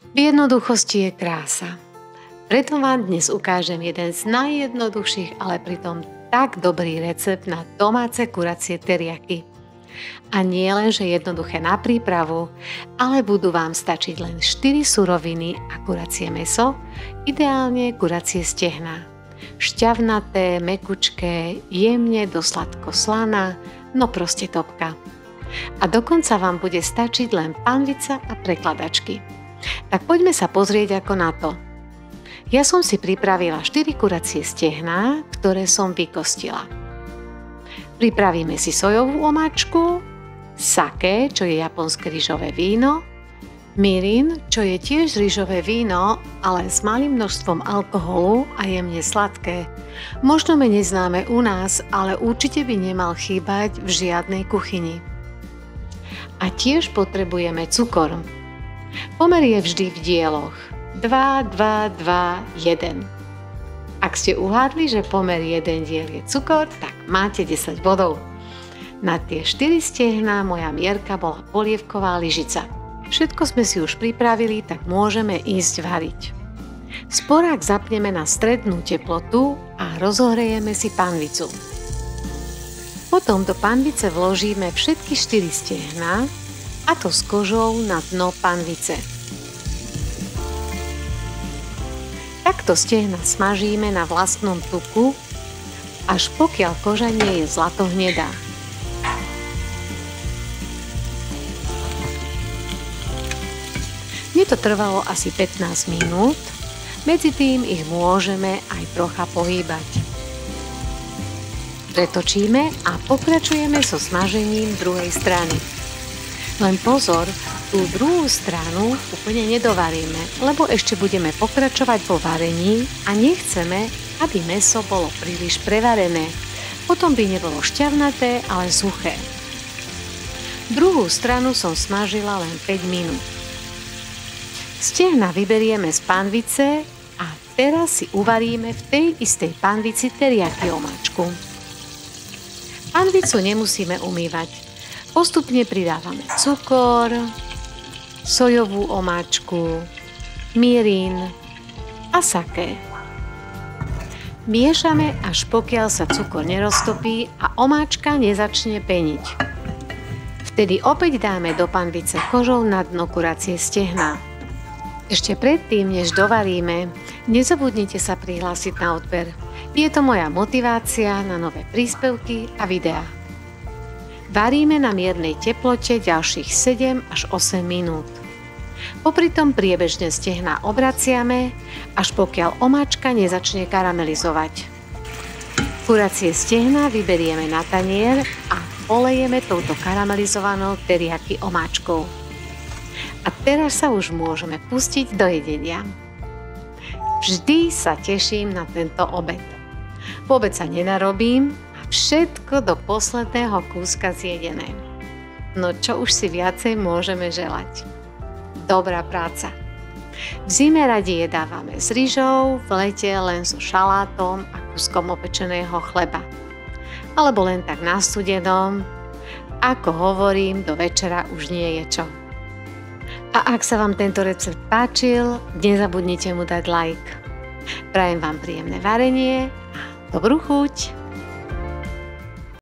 V jednoduchosti je krása. Preto vám dnes ukážem jeden z najjednoduchších, ale pritom tak dobrý recept na domáce kuracie teriaky. A nie len, že jednoduché na prípravu, ale budú vám stačiť len 4 suroviny a kuracie mäso, ideálne kuracie stehná. Šťavnaté, mekučké, jemne do sladko slaná, no proste topka. A dokonca vám bude stačiť len panvica a prekladačky. Tak poďme sa pozrieť ako na to. Ja som si pripravila 4 kuracie stehná, ktoré som vykostila. Pripravíme si sojovú omáčku, sake, čo je japonské ryžové víno, mirin, čo je tiež ryžové víno, ale s malým množstvom alkoholu a jemne sladké. Možno menej známe u nás, ale určite by nemal chýbať v žiadnej kuchyni. A tiež potrebujeme cukor. Pomer je vždy v dieloch. 2, 2, 2, 1. Ak ste uhádli, že pomer 1 diel je cukor, tak máte 10 bodov. Na tie 4 stehná moja mierka bola polievková lyžica. Všetko sme si už pripravili, tak môžeme ísť variť. Sporák zapneme na strednú teplotu a rozohrejeme si panvicu. Potom do panvice vložíme všetky 4 stehná, a to s kožou na dno panvice. Takto stehna smažíme na vlastnom tuku, až pokiaľ koža nie je zlatohnedá. Mne to trvalo asi 15 minút, medzi tým ich môžeme aj trocha pohýbať. Pretočíme a pokračujeme so smažením druhej strany. Len pozor, tú druhú stranu úplne nedovaríme, lebo ešte budeme pokračovať vo varení a nechceme, aby mäso bolo príliš prevarené. Potom by nebolo šťavnaté, ale suché. Druhú stranu som smažila len 5 minút. Stehna vyberieme z panvice a teraz si uvaríme v tej istej panvici teriaky omáčku. Panvicu nemusíme umývať. Postupne pridávame cukor, sojovú omáčku, mirin a sake. Miešame, až pokiaľ sa cukor neroztopí a omáčka nezačne peniť. Vtedy opäť dáme do panvice kožou na dno kuracie stehná. Ešte predtým, než dovaríme, nezabudnite sa prihlásiť na odber. Je to moja motivácia na nové príspevky a videá. Varíme na miernej teplote ďalších 7 až 8 minút. Popri tom priebežne stehná obraciame, až pokiaľ omáčka nezačne karamelizovať. Kuracie stehná vyberieme na tanier a polejeme touto karamelizovanou teriaky omáčkou. A teraz sa už môžeme pustiť do jedenia. Vždy sa teším na tento obed. Vôbec sa nenarobím, všetko do posledného kúska zjedené. No čo už si viacej môžeme želať? Dobrá práca. V zime radi jedávame s ryžou, v lete len so šalátom a kúskom opečeného chleba. Alebo len tak na studenom. Ako hovorím, do večera už nie je čo. A ak sa vám tento recept páčil, nezabudnite mu dať like. Prajem vám príjemné varenie a dobrú chuť.